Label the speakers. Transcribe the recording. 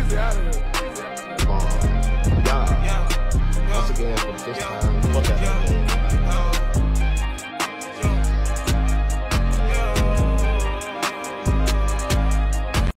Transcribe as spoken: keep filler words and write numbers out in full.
Speaker 1: Easy out of here.
Speaker 2: Bomb. Yeah. Once again, for the first time.